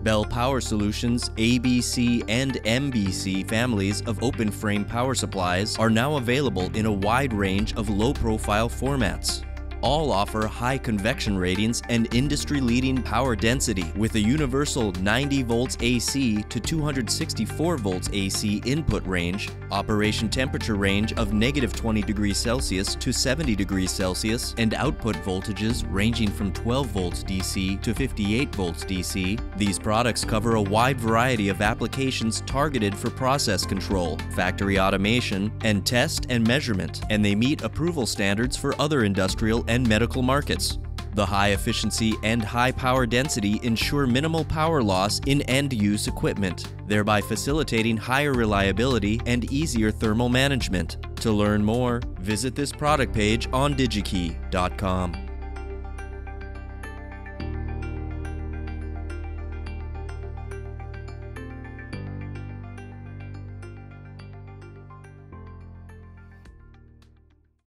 Bell Power Solutions' ABC and MBC families of open-frame power supplies are now available in a wide range of low-profile formats. All offer high convection ratings and industry-leading power density with a universal 90 volts AC to 264 volts AC input range, operation temperature range of -20 degrees Celsius to 70 degrees Celsius, and output voltages ranging from 12 volts DC to 58 volts DC. These products cover a wide variety of applications targeted for process control, factory automation, and test and measurement, and they meet approval standards for other industrial and medical markets. The high efficiency and high power density ensure minimal power loss in end-use equipment, thereby facilitating higher reliability and easier thermal management. To learn more, visit this product page on Digi-Key.com.